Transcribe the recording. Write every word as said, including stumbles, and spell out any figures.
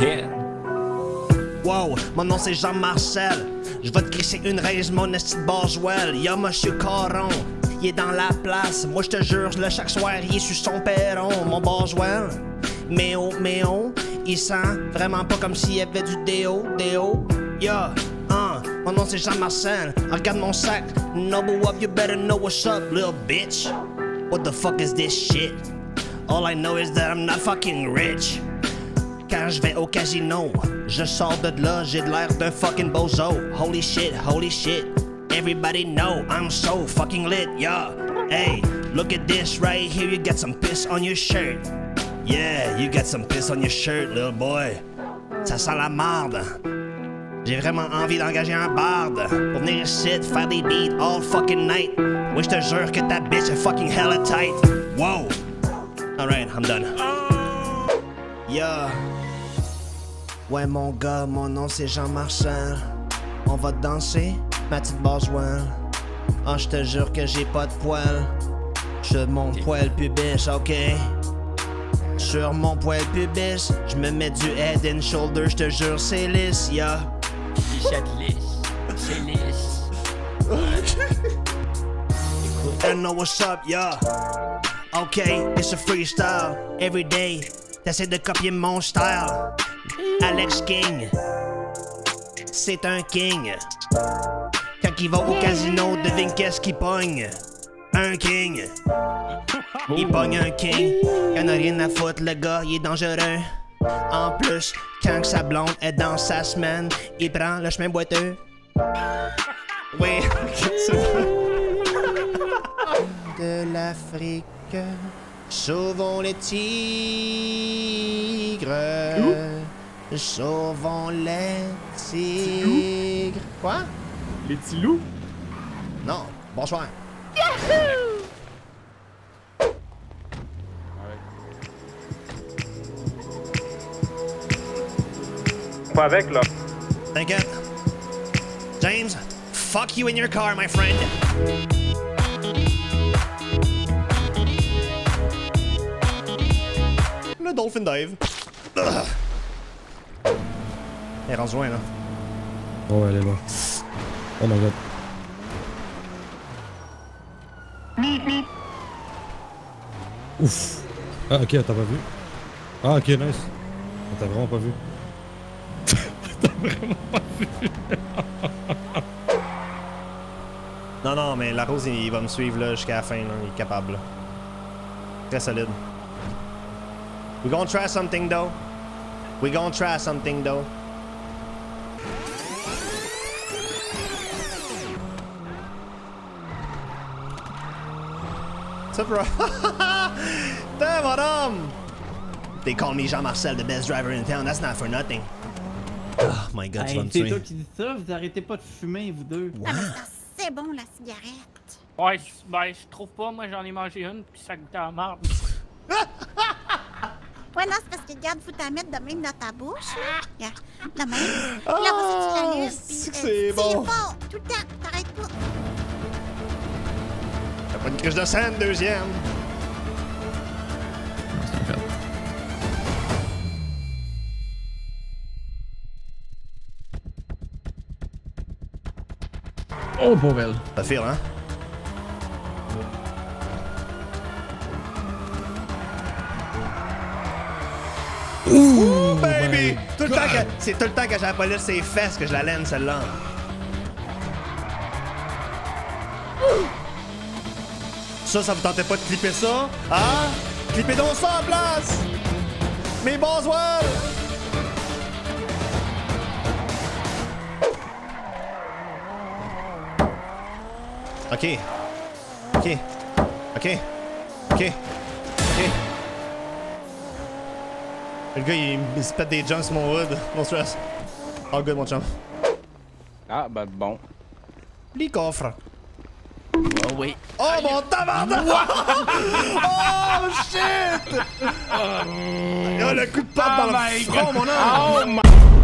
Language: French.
again. Wow, mon nom c'est Jean-Marcel. Je vais te crisser une raise, mon esti de Boswell. Y'a monsieur Caron, il est dans la place. Moi je te jure, là chaque soir, il est sur son perron, mon Boswell. Mais oh, mais oh, il sent vraiment pas comme s'il y avait du déo, déo. Yeah, uh, mon nom c'est Jean-Marcel. Regarde mon sac, Noble up, you better know what's up, little bitch. What the fuck is this shit? All I know is that I'm not fucking rich. Quand je vais au casino, je sors de là, j'ai de l'air d'un fucking bozo. Holy shit, holy shit. Everybody know I'm so fucking lit, yeah. Hey, look at this right here, you got some piss on your shirt. Yeah, you got some piss on your shirt, little boy. Ça sent la marde. J'ai vraiment envie d'engager un barde pour venir ici, faire des beats all fucking night. Oui, je te jure que ta bitch est fucking hella tight. Wow. Alright, I'm done. Yeah. Ouais, mon gars, mon nom c'est Jean-Marcel. On va danser, ma petite Boswell. Ah, je te jure que j'ai pas de poils. Sur mon poil pubis, ok? Sur mon poil pubis, je me mets du head and shoulder, je te jure, c'est lisse, yeah. Les chats lisses. C'est lisse. I know what's up, yeah. Ok, it's a freestyle. Every day, t'essaies de copier mon style. Alex King, c'est un king. Quand il va au casino, devine qu'est-ce qu'il pogne. Un king. Il pogne un king. Y'en a rien à foutre, le gars, il est dangereux. En plus, quand que sa blonde est dans sa semaine, il prend le chemin boiteux. Oui, de l'Afrique, sauvons les tigres. Sauvons les tigres. Quoi? Les petits loups? Non, bonsoir. Pas avec, là. T'inquiète. James, fuck you in your car, my friend. Le Dolphin Dive. Ugh. Elle est rendue loin, là. Oh, elle est là. Oh my god. Ouf. Ah, ok, t'as pas vu. Ah, ok, nice. T'as vraiment pas vu. T'as vraiment pas vu. Non, non, mais la rose, il va me suivre là jusqu'à la fin, là. Il est capable, là. Très solide. We gonna try something, though. We gonna try something, though. What's up, bro? Damn, madame! They call me Jean-Marcel, the best driver in town. That's not for nothing. Oh my god, tu vas me C'est tuer. toi qui dis ça, vous arrêtez pas de fumer, vous deux. Wow. Ah, mais c'est bon, la cigarette. Ouais, ben, je trouve pas. Moi, j'en ai mangé une, puis ça goûtait à la marde. Ouais, non, c'est parce que, regarde, faut t'en mettre de même dans ta bouche, là. Regarde, de même. Là, après ça, tu l'allumes, puis c'est que euh, c'est bon. tire fort, tout le temps, t'arrêtes pas. T'as pas une crise de scène, deuxième. Oh, pauvre elle. Ça file, hein? Ouh, baby! Tout le temps que, c'est tout le temps que j'ai la police ses fesses que je la laine, celle-là. Ça, ça vous tentait pas de clipper ça? Hein? Clippez donc ça en place! Mes Boswell! Ok. Ok. Ok. Ok. Ok. Le gars, il, il se pète des jumps sur mon wood. No stress. All good, mon chum. Ah, bah bon. Les coffres. Oh oui. Oh mon tabarnak! Oh shit! Oh, le coup de patte dans le front, mon homme! Oh my...